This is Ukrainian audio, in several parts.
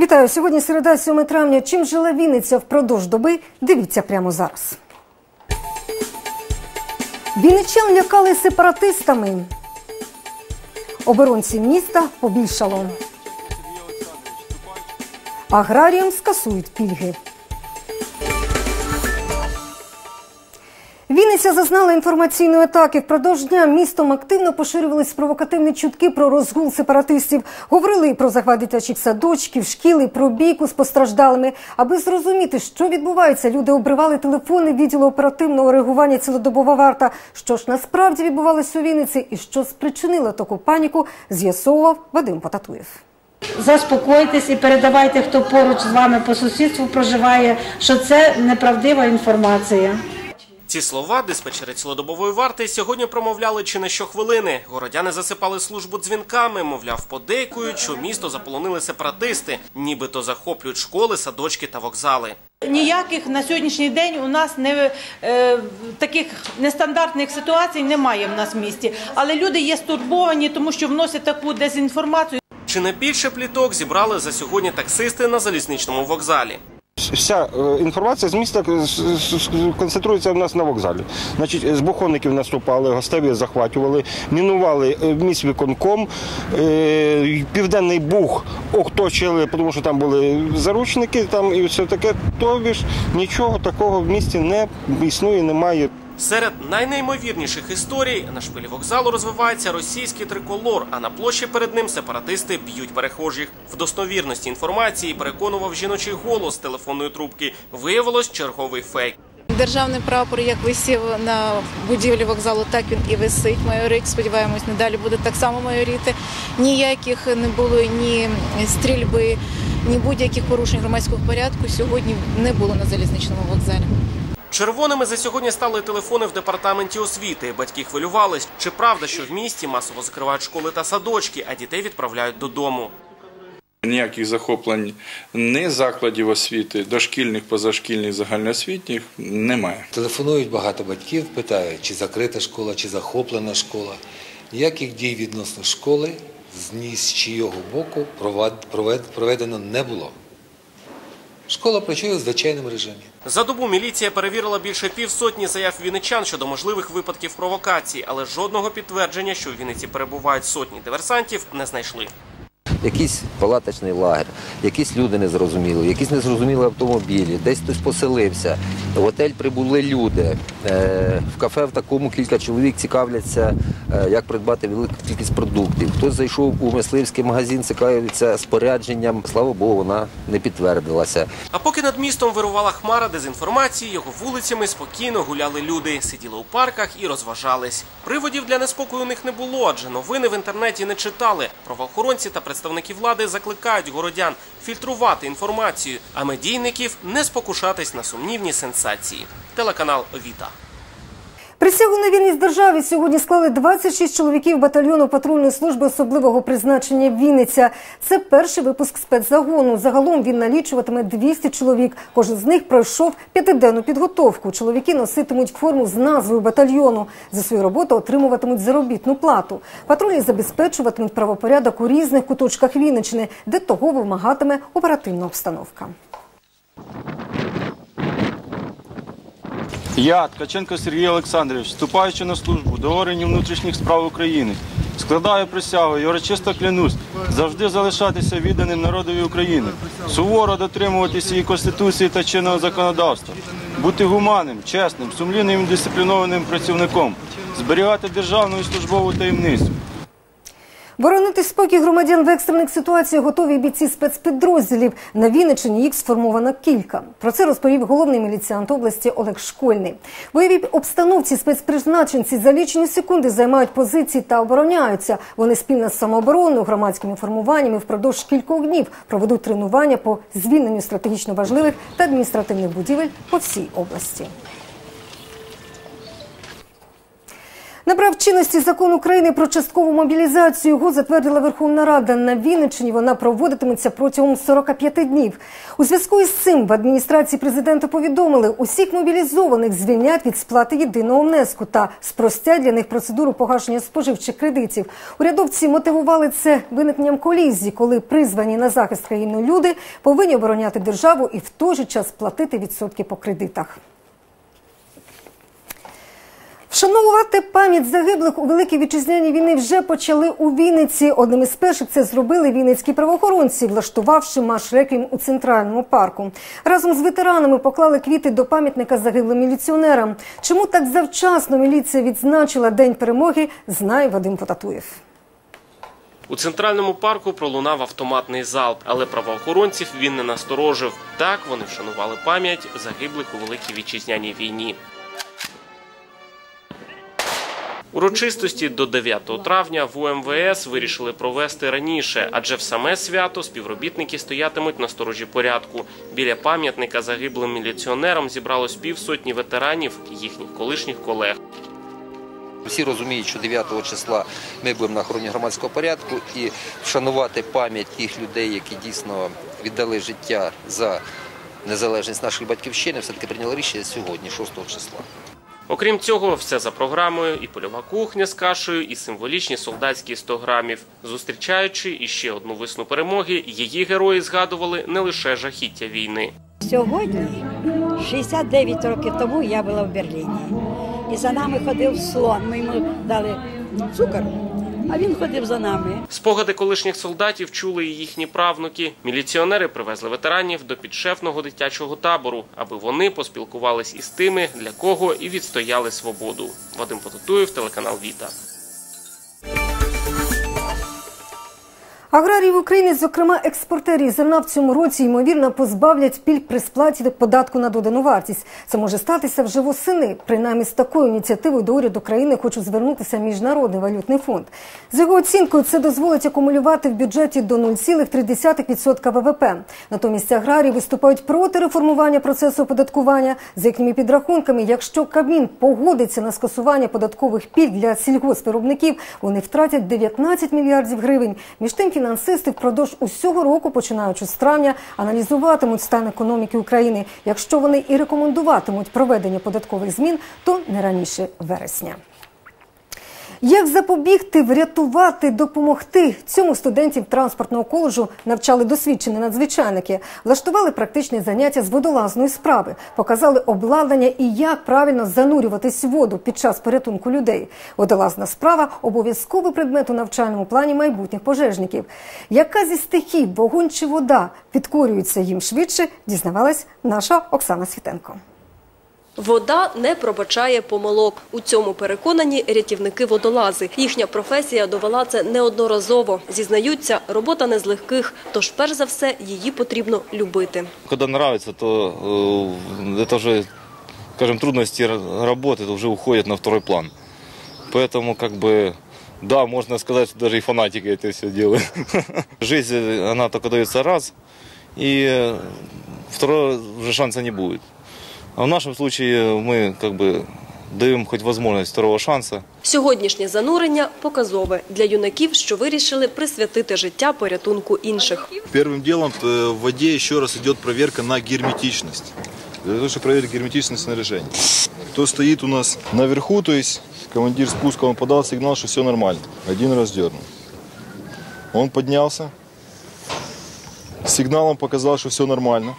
Вітаю! Сьогодні середа, 7 травня. Чим жила Вінниця впродовж доби? Дивіться прямо зараз. Вінничан лякали сепаратистами. Оборонців міста побільшало. Аграріям скасують пільги. Вінниця зазнала інформаційної атаки. Впродовж дня містом активно поширювались провокативні чутки про розгул сепаратистів. Говорили і про захват дитячих садочків, шкіл, і про бійку з постраждалими. Аби зрозуміти, що відбувається, люди обривали телефони відділу оперативного реагування «Цілодобова варта». Що ж насправді відбувалося у Вінниці і що спричинило таку паніку, з'ясовував Вадим Потатуєв. Заспокойтесь і передавайте, хто поруч з вами по сусідству проживає, що це неправдива інформація. Ці слова диспетчери цілодобової варти сьогодні промовляли чи не щохвилини. Городяни засипали службу дзвінками, мовляв, подейкують, що місто заполонили сепаратисти, нібито захоплюють школи, садочки та вокзали. Ніяких на сьогоднішній день у нас таких нестандартних ситуацій немає в нас в місті. Але люди є стурбовані, тому що вносять таку дезінформацію. Чи не більше пліток зібрали за сьогодні таксисти на залізничному вокзалі? Вся інформація з міста концентрується в нас на вокзалі. Значить, збуховників наступали, гостеві захватували, мінували міськвиконком, Південний Буг оточили, тому що там були заручники там і все таке. Тобі ж нічого такого в місті не існує, немає. Серед найнеймовірніших історій на шпилі вокзалу розвивається російський триколор, а на площі перед ним сепаратисти б'ють перехожих. В достовірності інформації переконував жіночий голос з телефонної трубки. Виявилось черговий фейк. Державний прапор як висів на будівлі вокзалу, так він і висить, майорить. Сподіваємось, надалі буде так само майоріти. Ніяких не було ні стрільби, ні будь-яких порушень громадського порядку сьогодні не було на залізничному вокзалі. Червоними за сьогодні стали телефони в департаменті освіти. Батьки хвилювались. Чи правда, що в місті масово закривають школи та садочки, а дітей відправляють додому? Ніяких захоплень ні закладів освіти, дошкільних, позашкільних, загальноосвітніх немає. Телефонують багато батьків, питають, чи закрита школа, чи захоплена школа. Ніяких дій відносно школи з чийого боку проведено не було. Школа працює в звичайному режимі. За добу міліція перевірила більше півсотні заяв вінничан щодо можливих випадків провокацій, але жодного підтвердження, що у Вінниці перебувають сотні диверсантів, не знайшли. Якийсь палаточний лагер, якісь люди незрозумілі, якісь незрозумілі автомобілі, десь хтось поселився, в готель прибули люди, в кафе в такому кілька чоловік цікавляться, як придбати велику кількість продуктів. Хтось зайшов у мисливський магазин, цікавиться спорядженням, слава Богу, вона не підтвердилася. А поки над містом вирувала хмара дезінформації, його вулицями спокійно гуляли люди, сиділи у парках і розважались. Приводів для неспокою у них не було, адже новини в інтернеті не читали. Правоохоронці та представники влади закликають городян фільтрувати інформацію, а медійників не спокушатись на сумнівні сенсації. Телеканал «Віта». Присягу на вірність державі сьогодні склали 26 чоловіків батальйону патрульної служби особливого призначення «Вінниця». Це перший випуск спецзагону. Загалом він налічуватиме 200 чоловік. Кожен з них пройшов 5-денну підготовку. Чоловіки носитимуть форму з назвою батальйону. За свою роботу отримуватимуть заробітну плату. Патрульні забезпечуватимуть правопорядок у різних куточках Вінниччини, де того вимагатиме оперативна обстановка. Я, Ткаченко Сергій Олександрович, вступаючи на службу до органів внутрішніх справ України, складаю присягу і урочисто клянусь завжди залишатися відданим народові України, суворо дотримуватися її Конституції та чинного законодавства, бути гуманним, чесним, сумлінним і дисциплінованим працівником, зберігати державну і службову таємницю. Боронити спокій громадян в екстрених ситуаціях готові бійці спецпідрозділів. На Вінниччині їх сформовано кілька. Про це розповів головний міліціант області Олег Школьний. В бойовій обстановці спецпризначенці за лічені секунди займають позиції та обороняються. Вони спільно з самообороною, громадськими формуваннями впродовж кількох днів проведуть тренування по звільненню стратегічно важливих та адміністративних будівель по всій області. Набрав чинності закон України про часткову мобілізацію. Його затвердила Верховна Рада. На Вінниччині вона проводитиметься протягом 45 днів. У зв'язку із цим в адміністрації президента повідомили, усіх мобілізованих звільнять від сплати єдиного внеску та спростять для них процедуру погашення споживчих кредитів. Урядовці мотивували це виникненням колізії, коли призвані на захист країни люди повинні обороняти державу і в той же час платити відсотки по кредитах. Вшановувати пам'ять загиблих у Великій Вітчизняній війни вже почали у Вінниці. Одним із перших це зробили вінницькі правоохоронці, влаштувавши марш-реквієм у Центральному парку. Разом з ветеранами поклали квіти до пам'ятника загиблим міліціонерам. Чому так завчасно міліція відзначила День перемоги, знає Вадим Потатуєв. У Центральному парку пролунав автоматний залп, але правоохоронців він не насторожив. Так вони вшанували пам'ять загиблих у Великій Вітчизняній війні. Урочистості до 9 травня в УМВС вирішили провести раніше, адже в саме свято співробітники стоятимуть на сторожі порядку. Біля пам'ятника загиблим міліціонерам зібралось півсотні ветеранів і їхніх колишніх колег. Всі розуміють, що 9 числа ми будемо на охороні громадського порядку і вшанувати пам'ять тих людей, які дійсно віддали життя за незалежність нашої батьківщини, все-таки прийняли рішення сьогодні, 6 числа. Окрім цього, все за програмою – і польова кухня з кашею, і символічні солдатські 100 грамів. Зустрічаючи іще одну весну перемоги, її герої згадували не лише жахіття війни. Сьогодні, 69 років тому, я була в Берліні. І за нами ходив слон. Ми йому дали цукор, а він ходив за нами. Спогади колишніх солдатів чули і їхні правнуки. Міліціонери привезли ветеранів до підшефного дитячого табору, аби вони поспілкувались із тими, для кого і відстояли свободу. Вадим Потатуєв, телеканал Віта. Аграріїв України, зокрема експортерів зерна в цьому році, ймовірно, позбавлять пільг при сплаті податку на додану вартість. Це може статися вже восени. Принаймні з такою ініціативою до уряду країни хоче звернутися Міжнародний валютний фонд. За його оцінкою, це дозволить акумулювати в бюджеті до 0,3% ВВП. Натомість аграрії виступають проти реформування процесу оподаткування. За їхніми підрахунками, якщо Кабмін погодиться на скасування податкових пільг для сільгоспвиробників, вони втратять 19 мільярдів гривень. Між тим, фінансисти впродовж усього року, починаючи з травня, аналізуватимуть стан економіки України. Якщо вони і рекомендуватимуть проведення податкових змін, то не раніше вересня. Як запобігти, врятувати, допомогти? Цьому студентів транспортного коледжу навчали досвідчені надзвичайники. Влаштували практичні заняття з водолазної справи. Показали обладнання і як правильно занурюватись в воду під час порятунку людей. Водолазна справа – обов'язковий предмет у навчальному плані майбутніх пожежників. Яка зі стихій, вогонь чи вода, підкорюється їм швидше, дізнавалась наша Оксана Світенко. Вода не пробачає помилок. У цьому переконані рятівники-водолази. Їхня професія довела це неодноразово. Зізнаються, робота не з легких, тож перш за все її потрібно любити. Коли подобається, то це вже, скажімо, трудності роботи вже уходять на другий план. Тому, да, можно сказать, что даже и фанатики это все делают. Жизнь, она только дается раз, и второго уже шанса не будет. А в нашем случае мы даємо хоч можливість второго шансу. Сьогоднішнє занурення показове для юнаків, що вирішили присвятити життя порятунку інших. Першим ділом в воді ще раз йде перевірка на герметичність. Для того, щоб перевірити герметичність снаряження. Хто стоїть у нас наверху, то есть командир спуска, он подал сигнал, что все нормально. Один раз дернул. Он поднялся. Сигналом показал, что все нормально.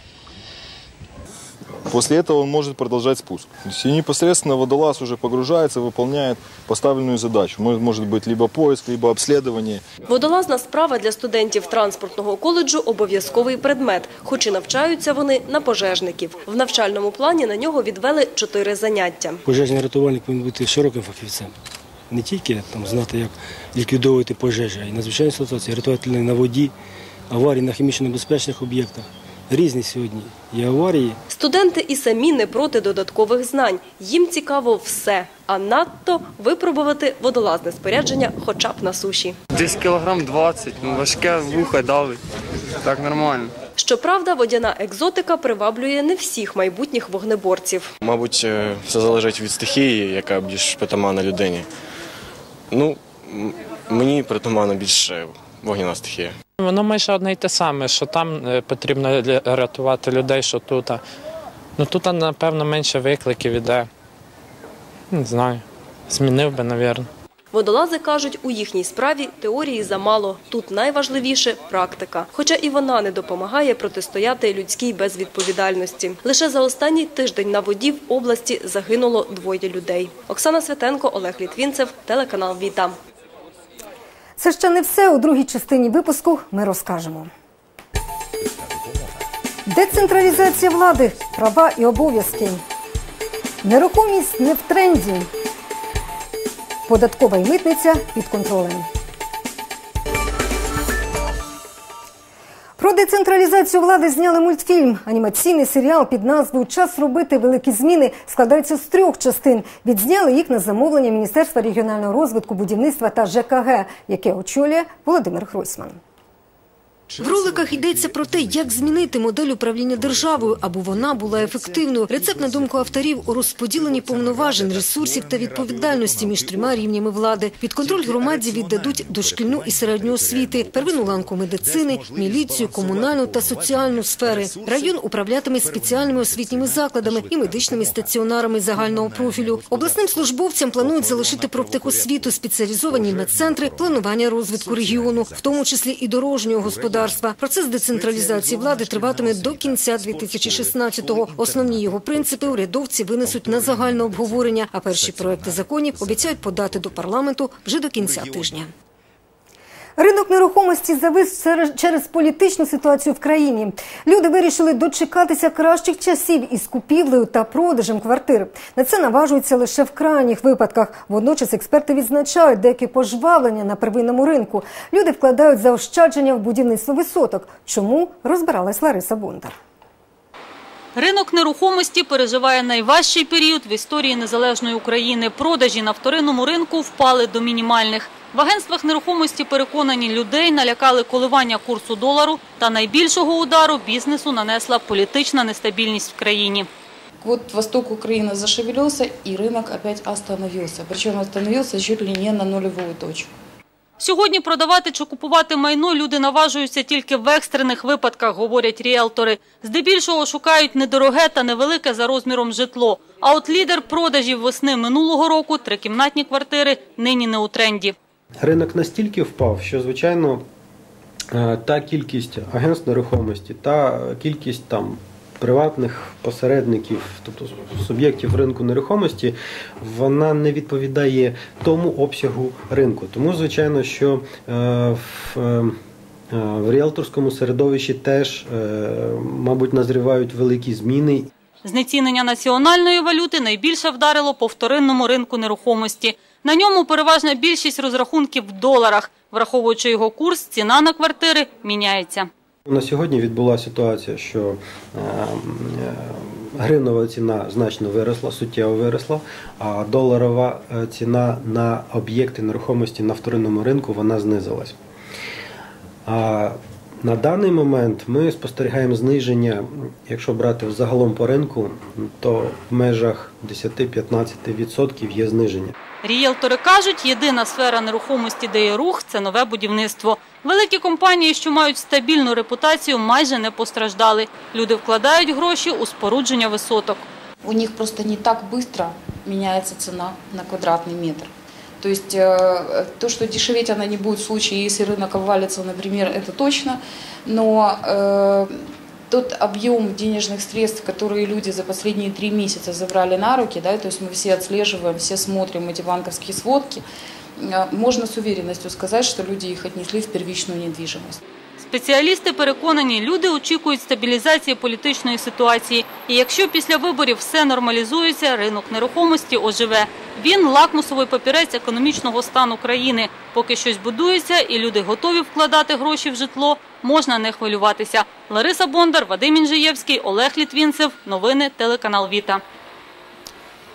После этого он может продолжать спуск. И непосредственно водолаз уже погружается, выполняет поставленную задачу. Может быть либо поиск, либо обследование. Водолазна справа для студентів транспортного коледжу – обов'язковий предмет, хоч і навчаються вони на пожежників. В навчальному плані на нього відвели 4 заняття. Пожежний рятувальник повинен бути широким фахівцем. Не тільки знати, як ліквідовувати пожежі, а й надзвичайні ситуації, рятувати на воді, аварії на хімічно небезпечних об'єктах. Різні сьогодні є аварії. Студенти і самі не проти додаткових знань. Їм цікаво все, а надто випробувати водолазне спорядження хоча б на суші. Десь кілограм 20, важке вухо давить, так нормально. Щоправда, водяна екзотика приваблює не всіх майбутніх вогнеборців. Мабуть, все залежить від стихії, яка більш притаманна людині. Мені притаманна більше вогняна стихія. Воно майже одне й те саме, що там потрібно рятувати людей, що тут. Тут, напевно, менше викликів іде. Не знаю, змінив би, мабуть. Водолази кажуть, у їхній справі теорії замало. Тут найважливіше – практика. Хоча і вона не допомагає протистояти людській безвідповідальності. Лише за останній тиждень на воді в області загинуло 2 людей. Оксана Святенко, Олег Літвінцев, телеканал «Віта». Це ще не все. У другій частині випуску ми розкажемо. Децентралізація влади, права і обов'язки. Нерухомість не в тренді. Податкова і митниця під контролем. Про децентралізацію влади зняли мультфільм. Анімаційний серіал під назвою «Час робити великі зміни» складається з 3 частин. Відзняли їх на замовлення Міністерства регіонального розвитку, будівництва та ЖКГ, яке очолює Володимир Гройсман. В роликах йдеться про те, як змінити модель управління державою, аби вона була ефективною. Рецепт, на думку авторів, у розподіленні повноважень, ресурсів та відповідальності між 3 рівнями влади. Під контроль громаді віддадуть дошкільну і середню освіти, первинну ланку медицини, міліцію, комунальну та соціальну сфери. Район управлятиме спеціальними освітніми закладами і медичними стаціонарами загального профілю. Обласним службовцям планують залишити профтехосвіту, спеціалізовані медцентри, планування розвитку регіону, в тому числі і дорожнього господарства. Процес децентралізації влади триватиме до кінця 2016-го. Основні його принципи урядовці винесуть на загальне обговорення, а перші проекти законів обіцяють подати до парламенту вже до кінця тижня. Ринок нерухомості завис через політичну ситуацію в країні. Люди вирішили дочекатися кращих часів із купівлею та продажем квартир. На це наважуються лише в крайніх випадках. Водночас експерти відзначають деякі пожвавлення на первинному ринку. Люди вкладають заощадження в будівництво висоток. Чому? Розбиралась Лариса Бондар. Ринок нерухомості переживає найважчий період в історії незалежної України. Продажі на вторинному ринку впали до мінімальних. В агентствах нерухомості переконані, людей налякали коливання курсу долару та найбільшого удару бізнесу нанесла політична нестабільність в країні. Вот восток Украины зашевелился, и рынок опять остановился. Причем остановился чуть ли не на нулевую точку. Сьогодні продавати чи купувати майно люди наважуються тільки в екстрених випадках, говорять ріелтори. Здебільшого шукають недороге та невелике за розміром житло. А от лідер продажів весни минулого року – 3-кімнатні квартири нині не у тренді. Ринок настільки впав, що, звичайно, та кількість агентств нерухомості, та кількість приватних посередників, тобто суб'єктів ринку нерухомості, вона не відповідає тому обсягу ринку. Тому, звичайно, що в ріелторському середовищі теж, мабуть, назрівають великі зміни. Знецінення національної валюти найбільше вдарило по вторинному ринку нерухомості. На ньому переважна більшість розрахунків в доларах. Враховуючи його курс, ціна на квартири міняється. На сьогодні відбулася ситуація, що гривнова ціна значно виросла, суттєво виросла, а доларова ціна на об'єкти нерухомості на вторинному ринку вона знизилась. На даний момент ми спостерігаємо зниження, якщо брати загалом по ринку, то в межах 10-15% є зниження. Ріелтори кажуть, єдина сфера нерухомості, де є рух – це нове будівництво. Великі компанії, що мають стабільну репутацію, майже не постраждали. Люди вкладають гроші у спорудження висоток. У них просто не так швидко міняється ціна на квадратний метр. То есть то, что дешеветь она не будет в случае, если рынок обвалится, например, это точно, но тот объем денежных средств, которые люди за последние 3 месяца забрали на руки, да, то есть мы все отслеживаем, все смотрим эти банковские сводки, можно с уверенностью сказать, что люди их отнесли в первичную недвижимость. Спеціалісти переконані, люди очікують стабілізації політичної ситуації. І якщо після виборів все нормалізується, ринок нерухомості оживе. Він – лакмусовий папірець економічного стану країни. Поки щось будується і люди готові вкладати гроші в житло, можна не хвилюватися. Лариса Бондар, Вадим Інжиєвський, Олег Літвінцев. Новини, телеканал «Віта».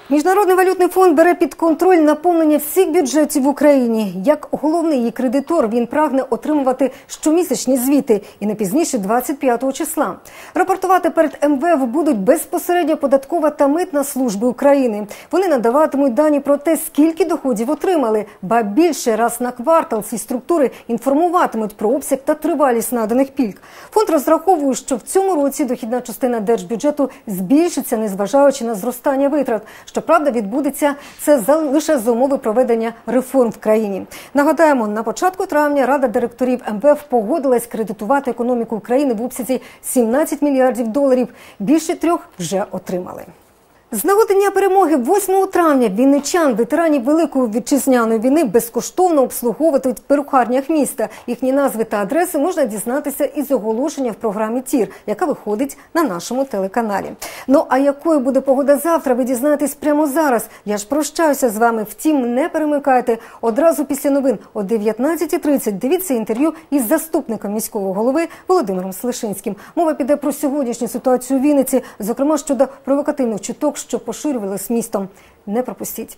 Міжнародний валютний фонд бере під контроль наповнення всіх бюджетів в Україні. Як головний її кредитор, він прагне отримувати щомісячні звіти і не пізніше 25 числа. Рапортувати перед МВФ будуть безпосередньо податкова та митна служби України. Вони надаватимуть дані про те, скільки доходів отримали, ба більше раз на квартал ці структури інформуватимуть про обсяг та тривалість наданих пільг. Фонд розраховує, що в цьому році дохідна частина держбюджету збільшиться, незважаючи на зростання витрат. Щоправда, відбудеться це лише за умови проведення реформ в країні. Нагадаємо, на початку травня Рада директорів МВФ погодилась кредитувати економіку України в обсязі 17 мільярдів доларів. Більше 3 вже отримали. З нагоди Дня перемоги 8 травня вінничан, ветеранів Великої Вітчизняної війни, безкоштовно обслуговуватимуть в перукарнях міста. Їхні назви та адреси можна дізнатися із оголошення в програмі «Тір», яка виходить на нашому телеканалі. Ну а якою буде погода завтра, ви дізнаєтесь прямо зараз. Я ж прощаюся з вами, втім не перемикайте. Одразу після новин о 19:30 дивіться інтерв'ю із заступником міського голови Володимиром Слишинським. Мова піде про сьогоднішню ситуацію у Вінниці, зокрема щодо провокативних чуток, що поширювалися містом. Не пропустіть.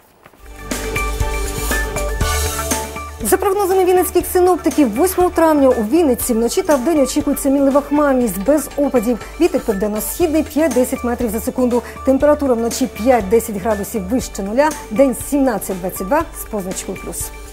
За прогнозами вінницьких синоптиків, 8 травня у Вінниці вночі та вдень очікується мінлива хмарність без опадів. Вітер південно-східний 5-10 метрів за секунду. Температура вночі 5-10 градусів вище нуля, день 17-22 з позначкою плюс.